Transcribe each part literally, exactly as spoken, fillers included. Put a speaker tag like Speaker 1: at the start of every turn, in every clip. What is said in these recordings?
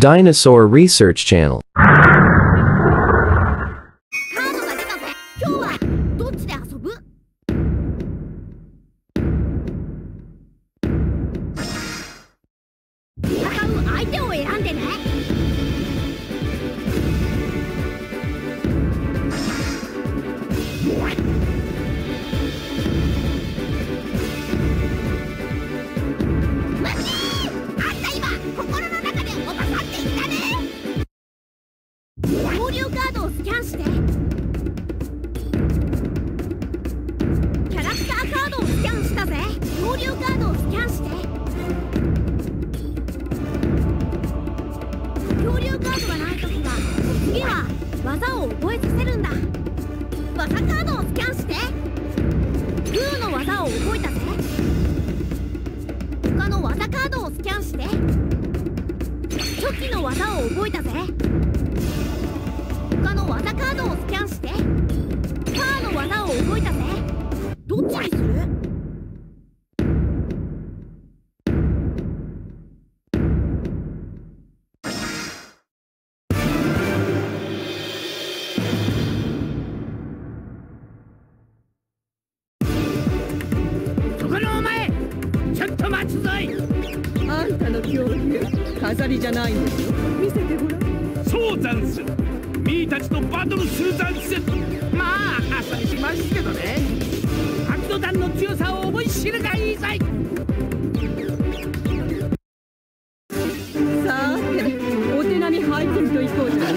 Speaker 1: Dinosaur Research Channel.
Speaker 2: カードが出たぜ。今日はどっちで遊ぶ？戦う相手を選んでね。マキー！あんた今心の中でおばさんって言ったね。恐竜カードをスキャンして。キャラクターカードをスキャンしたぜ。恐竜カードをスキャンして。恐竜カードがないときは次は技を覚えさせるんだ。技カードをスキャンして。グーの技を覚えたぜ。他の技カードをスキャンして。チョキの技を覚えたぜ。他の技カードをスキャンして。パーの技を覚えたぜ。どっちにする？
Speaker 3: そこのお前、ちょっと待つぞい。
Speaker 4: あんたの恐竜飾りじゃないんですよ。見せてごらん。
Speaker 3: そうざんす。ミーたちとバトルするざんす。まあ朝しますけどね。白土団の強さを思い知るがいいぞい。
Speaker 4: さて、お手並み拝見といこうじゃない。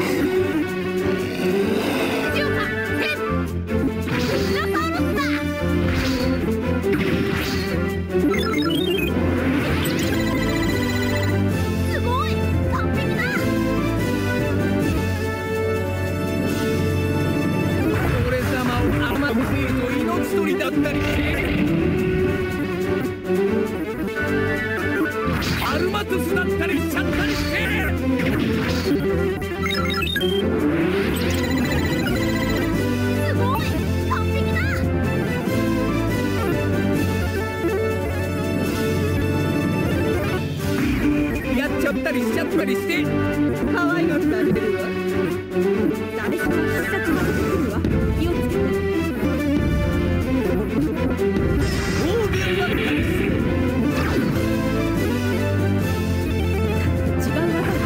Speaker 2: 強さティラサウルスだ。すごい完璧だ。
Speaker 3: 俺様を甘くせると命取りだったりして。アルマトゥスだったりしちゃったりして。
Speaker 2: すごい完璧だ。
Speaker 3: やっちゃったりしちゃったりして。
Speaker 4: 可愛がってあげるわ。誰しも必殺技で来るわ。気をつけて。
Speaker 3: 暴言だったりして。
Speaker 4: 違う技を。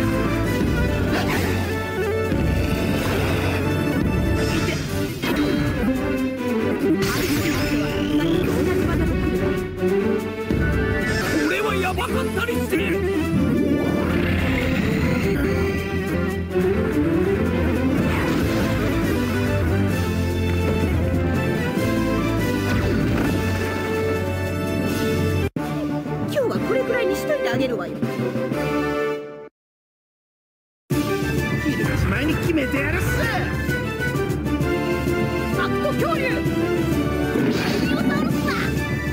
Speaker 3: 俺はヤバかったりして。
Speaker 4: 今日はこれくらいにしといてあげるわよ。
Speaker 3: 昼飯前に決めてやるっす。
Speaker 2: マクト恐竜リオサウルスだ。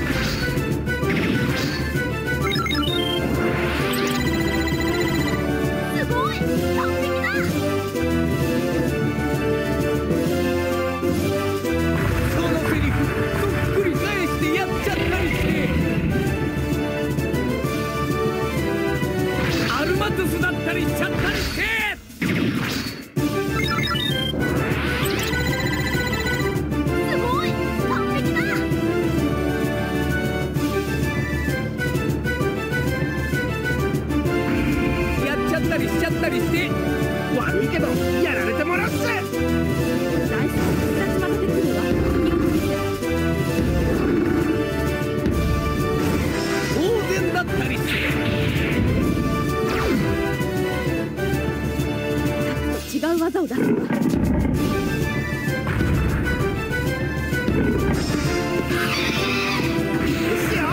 Speaker 2: すごい完璧だ。
Speaker 3: そのセリフそっくり返してやっちゃったりして。アルマトゥスだったりしちゃったりして。
Speaker 2: すごい完璧だ。
Speaker 3: やっちゃったりしちゃったりして。悪いけどやられてもらうっす。
Speaker 4: 大好きな必殺技で来るわ。気をつけて。
Speaker 3: 当然だったりして。
Speaker 4: 違う技を出すわ。
Speaker 3: ですよ。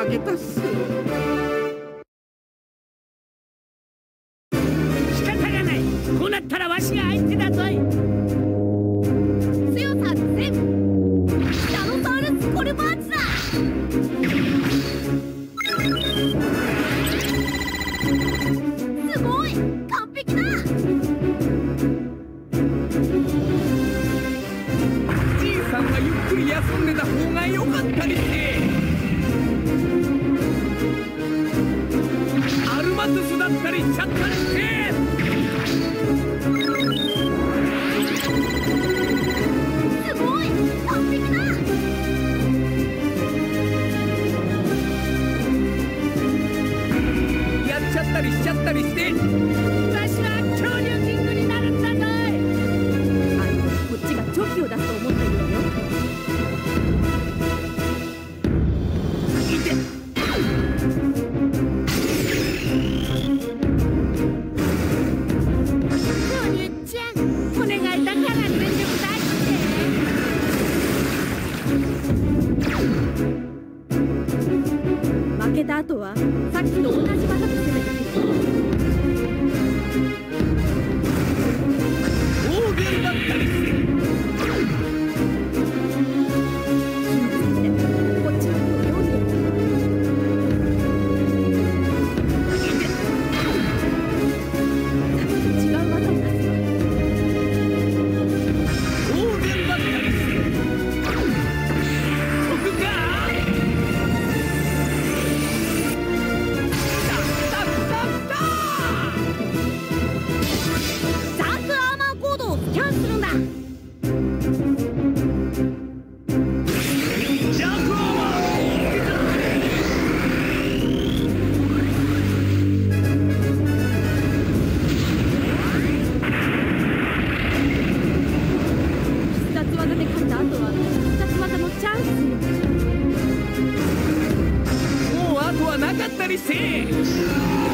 Speaker 3: 負けたっす。仕方がない。こうなったらわしが相手だぞい。
Speaker 2: 強さ全ティラノサウルスコルバーチだ。すごい完璧だ。
Speaker 3: じいさんはゆっくり休んでた方がよかったりして。アルマトゥスだったりしちゃったりして。
Speaker 2: すごい完璧だ。
Speaker 3: やっちゃったりしちゃったりして。わしは恐竜キングになるんだぞい。
Speaker 4: あんたこっちがチョキを出すと思ってるのよ。
Speaker 3: いて。恐竜ちゃん、お願いだから全力出して。
Speaker 4: 負けた後はさっきと同じ技で攻めてくる。
Speaker 3: 大弦だったりして。
Speaker 4: こっちはこのように。違う技を出すわ。
Speaker 3: 大弦だったりして。僕か。ダッダッダッ。
Speaker 2: ダークアーマーコードをスキャンするんだ。
Speaker 3: ジャンプオーバー。
Speaker 4: 必殺技で勝った後は必殺技のチャンス。
Speaker 3: もうあとはなかったりして。